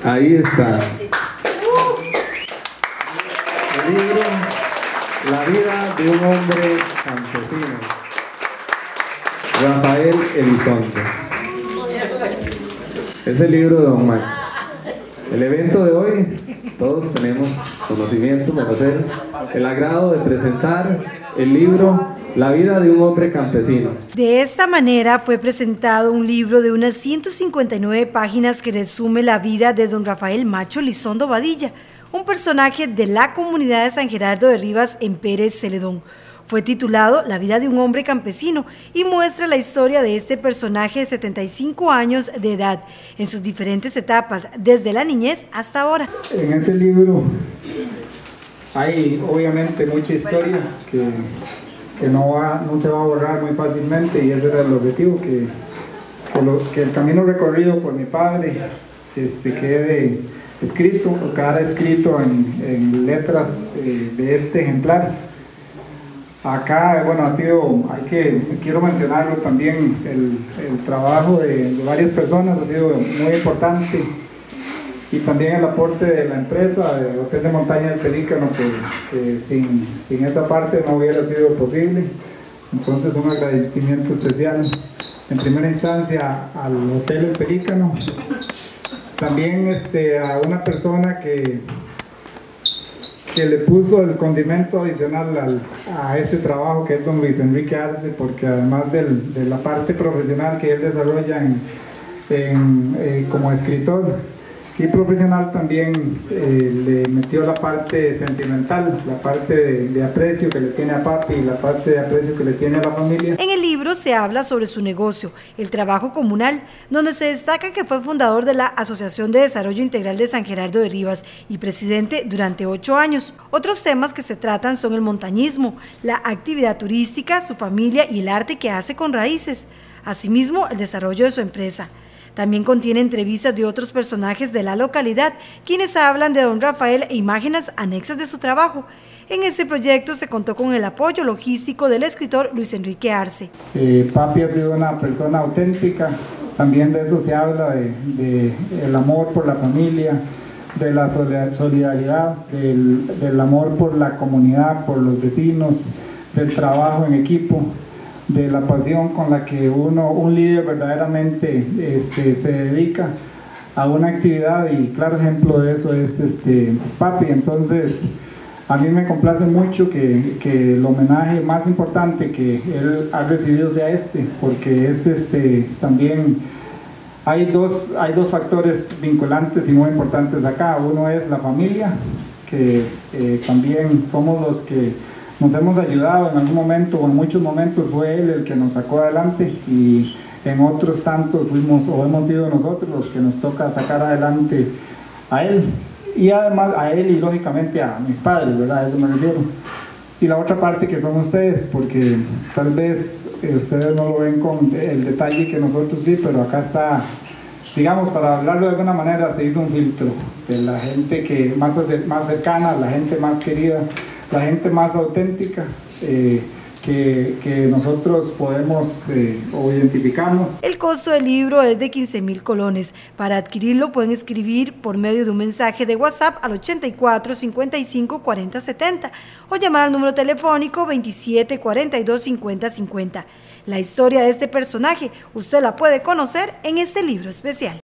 Ahí está. El libro La vida de un hombre campesino. Rafael Elizondo. Es el libro de Don Mike. El evento de hoy, todos tenemos conocimiento, conocer el agrado de presentar el libro La vida de un hombre campesino. De esta manera fue presentado un libro de unas 159 páginas que resume la vida de don Rafael Macho Elizondo Badilla, un personaje de la comunidad de San Gerardo de Rivas en Pérez Celedón. Fue titulado La vida de un hombre campesino y muestra la historia de este personaje de 75 años de edad, en sus diferentes etapas, desde la niñez hasta ahora. En este libro hay obviamente mucha historia que no se va a borrar muy fácilmente, y ese era el objetivo, que el camino recorrido por mi padre quede escrito, o quedara escrito en letras de este ejemplar. Acá, bueno, quiero mencionarlo también, el trabajo de varias personas ha sido muy importante, y también el aporte de la empresa de Hotel de Montaña del Pelícano, que sin esa parte no hubiera sido posible. Entonces, un agradecimiento especial en primera instancia al Hotel El Pelícano, también a una persona que le puso el condimento adicional a este trabajo, que es don Luis Enrique Arce, porque además de la parte profesional que él desarrolla como escritor y profesional, también le metió la parte sentimental, la parte de aprecio que le tiene a papi y la parte de aprecio que le tiene a la familia. En el libro se habla sobre su negocio, el trabajo comunal, donde se destaca que fue fundador de la Asociación de Desarrollo Integral de San Gerardo de Rivas y presidente durante 8 años. Otros temas que se tratan son el montañismo, la actividad turística, su familia y el arte que hace con raíces. Asimismo, el desarrollo de su empresa. También contiene entrevistas de otros personajes de la localidad, quienes hablan de don Rafael e imágenes anexas de su trabajo. En este proyecto se contó con el apoyo logístico del escritor Luis Enrique Arce. Papi ha sido una persona auténtica, también de eso se habla, del amor por la familia, de la solidaridad, del amor por la comunidad, por los vecinos, del trabajo en equipo, de la pasión con la que un líder verdaderamente se dedica a una actividad, y claro ejemplo de eso es papi. Entonces a mí me complace mucho que el homenaje más importante que él ha recibido sea porque es también hay dos factores vinculantes y muy importantes acá. Uno es la familia, que también somos los que nos hemos ayudado en algún momento, o en muchos momentos fue él el que nos sacó adelante, y en otros tantos hemos sido nosotros los que nos toca sacar adelante a él, y además a él y lógicamente a mis padres, ¿verdad? A eso me refiero. Y la otra parte que son ustedes, porque tal vez ustedes no lo ven con el detalle que nosotros sí, pero acá está, digamos, para hablarlo de alguna manera, se hizo un filtro de la gente que más cercana, la gente más querida, la gente más auténtica, que nosotros podemos o identificamos. El costo del libro es de 15.000 colones. Para adquirirlo pueden escribir por medio de un mensaje de WhatsApp al 84 55 40 70 o llamar al número telefónico 27 42 50 50. La historia de este personaje usted la puede conocer en este libro especial.